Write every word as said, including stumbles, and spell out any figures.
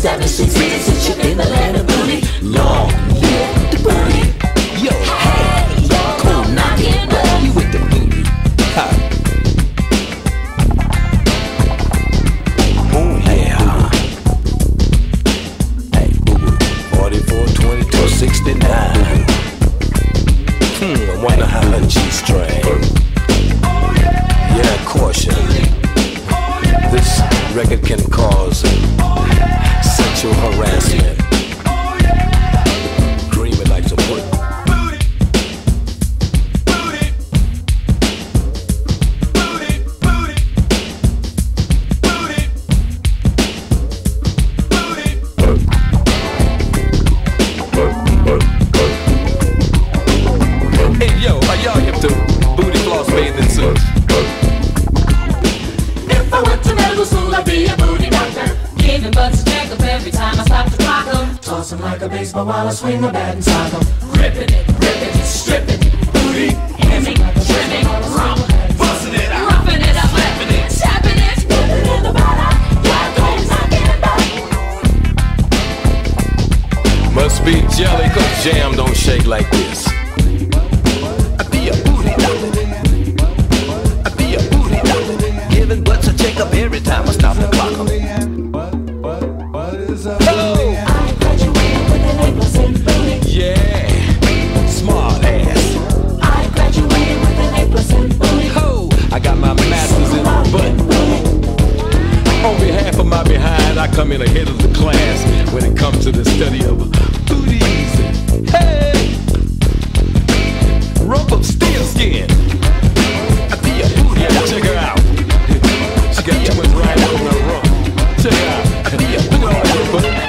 seven, six years since you're in the land of booty. Long live the booty. Yo, hey, yo, cool knockin', boy, you with the booty. Ha. Oh yeah. Hey, boo-boo. forty-four, twenty-two, sixty-nine. Hmm, I wonder how her G-string. Yeah, caution. This record can cause sexual harassment. Dream it like some wood. Hey yo, are y'all hip to booty floss bathing suits? If I went to medical school, I'd be a booty doctor, giving butts a check up every time I stop to clock 'em. Toss 'em like a baseball while I swing a bat and sock 'em. Gripping it, ripping it, stripping it, booty, hemming, trimming, rump, busting it out, roughing it up, slapping it, tapping it, dipping in the bottom, yeah, don't knocking it back. Must be jelly, cause jam don't shake like this. I be a booty doctor. I be a booty doctor, giving butts a check up every time I stop the clock 'em. Oh! I graduated with an A plus in booty. Yeah, smart ass. I graduated with an A plus in booty. Oh, I got my masters in butt. On behalf of my behind, I come in ahead of the class when it comes to the study of booties. Hey, rump of steel skin. I be a booty. Yeah, check her out. She got too much right on her rump. Check her out. Look at all that.